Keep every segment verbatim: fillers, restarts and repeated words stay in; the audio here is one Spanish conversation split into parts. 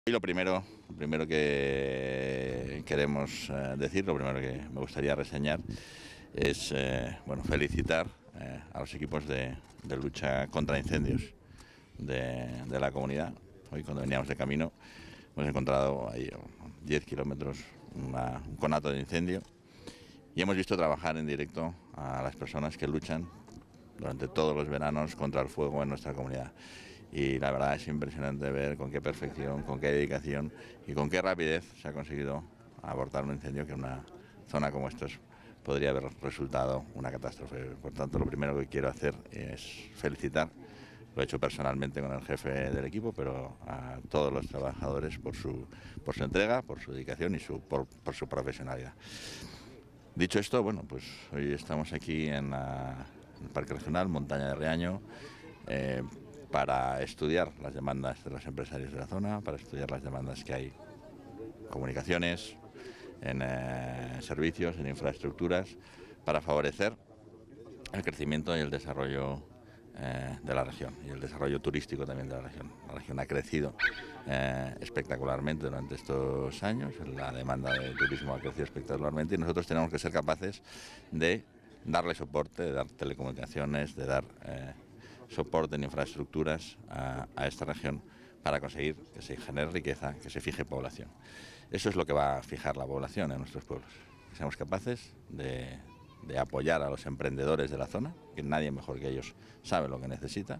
Y lo primero, lo primero que queremos eh, decir, lo primero que me gustaría reseñar es eh, bueno, felicitar eh, a los equipos de, de lucha contra incendios de, de la comunidad. Hoy, cuando veníamos de camino, hemos encontrado ahí a diez kilómetros una, un conato de incendio y hemos visto trabajar en directo a las personas que luchan durante todos los veranos contra el fuego en nuestra comunidad. Y la verdad es impresionante ver con qué perfección, con qué dedicación y con qué rapidez se ha conseguido abortar un incendio que en una zona como esta podría haber resultado una catástrofe. Por tanto, lo primero que quiero hacer es felicitar, lo he hecho personalmente con el jefe del equipo, pero a todos los trabajadores por su, por su entrega, por su dedicación y su, por, por su profesionalidad. Dicho esto, bueno, pues hoy estamos aquí en, la, en el Parque Regional Montaña de Riaño, eh, para estudiar las demandas de los empresarios de la zona, para estudiar las demandas que hay en comunicaciones, en eh, servicios, en infraestructuras, para favorecer el crecimiento y el desarrollo eh, de la región y el desarrollo turístico también de la región. La región ha crecido eh, espectacularmente durante estos años, la demanda de turismo ha crecido espectacularmente y nosotros tenemos que ser capaces de darle soporte, de dar telecomunicaciones, de dar eh, soporte en infraestructuras a, a esta región para conseguir que se genere riqueza, que se fije población. Eso es lo que va a fijar la población en nuestros pueblos, que seamos capaces de, de apoyar a los emprendedores de la zona, que nadie mejor que ellos sabe lo que necesita,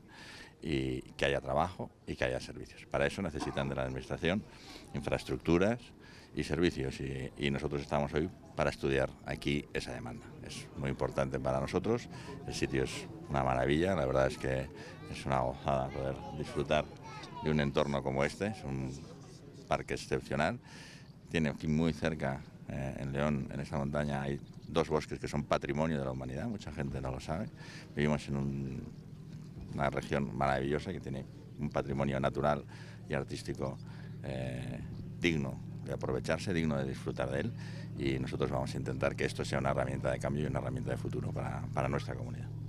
y que haya trabajo y que haya servicios. Para eso necesitan de la administración infraestructuras y servicios y, y nosotros estamos hoy para estudiar aquí esa demanda. Es muy importante para nosotros, el sitio es una maravilla, la verdad es que es una gozada poder disfrutar de un entorno como este, es un parque excepcional, tiene aquí muy cerca, eh, en León, en esta montaña, hay dos bosques que son patrimonio de la humanidad, mucha gente no lo sabe, vivimos en un, una región maravillosa que tiene un patrimonio natural y artístico eh, digno de aprovecharse, digno de disfrutar de él y nosotros vamos a intentar que esto sea una herramienta de cambio y una herramienta de futuro para, para nuestra comunidad.